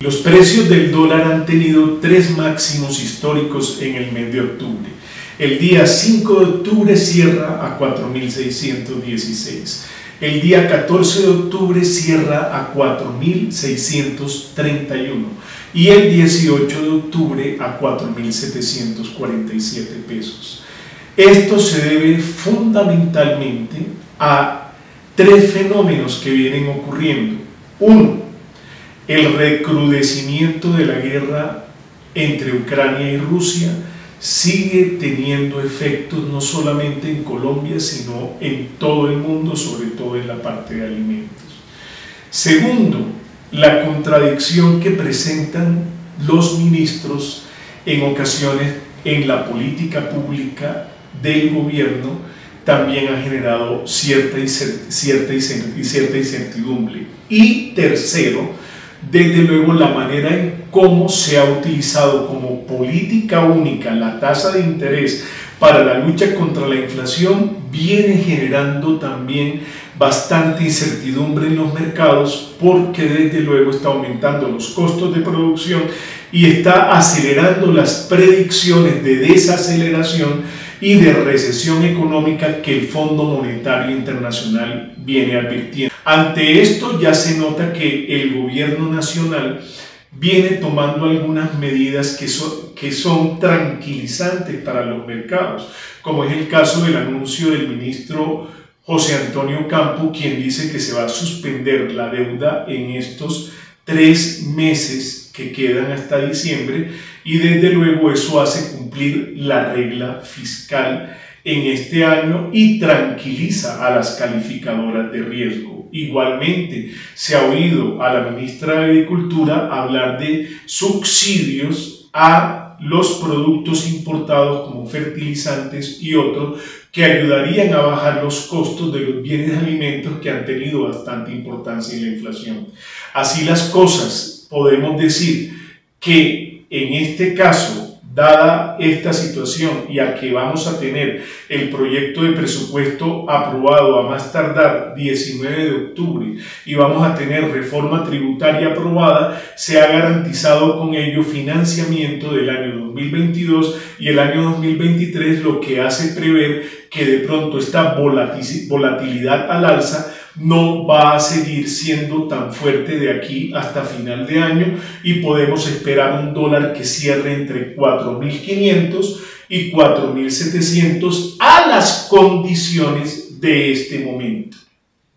Los precios del dólar han tenido 3 máximos históricos en el mes de octubre. El día 5 de octubre cierra a 4.616. El día 14 de octubre cierra a 4.631 y el 18 de octubre a 4.747 pesos. Esto se debe fundamentalmente a 3 fenómenos que vienen ocurriendo. Uno, el recrudecimiento de la guerra entre Ucrania y Rusia sigue teniendo efectos no solamente en Colombia, sino en todo el mundo, sobre todo en la parte de alimentos. Segundo, la contradicción que presentan los ministros en ocasiones en la política pública del gobierno también ha generado cierta incertidumbre. Y tercero, desde luego la manera en cómo se ha utilizado como política única la tasa de interés para la lucha contra la inflación viene generando también bastante incertidumbre en los mercados, porque desde luego está aumentando los costos de producción y está acelerando las predicciones de desaceleración y de recesión económica que el Fondo Monetario Internacional viene advirtiendo. Ante esto ya se nota que el gobierno nacional viene tomando algunas medidas que son tranquilizantes para los mercados, como es el caso del anuncio del ministro José Antonio Campo, quien dice que se va a suspender la deuda en estos 3 meses que quedan hasta diciembre, y desde luego eso hace cumplir la regla fiscal en este año y tranquiliza a las calificadoras de riesgo. Igualmente se ha oído a la ministra de Agricultura hablar de subsidios a los productos importados como fertilizantes y otros que ayudarían a bajar los costos de los bienes de alimentos que han tenido bastante importancia en la inflación. Así las cosas, podemos decir que en este caso, dada esta situación y a que vamos a tener el proyecto de presupuesto aprobado a más tardar 19 de octubre y vamos a tener reforma tributaria aprobada, se ha garantizado con ello financiamiento del año 2022 y el año 2023, lo que hace prever que de pronto esta volatilidad al alza no va a seguir siendo tan fuerte de aquí hasta final de año y podemos esperar un dólar que cierre entre 4.500 y 4.700 a las condiciones de este momento.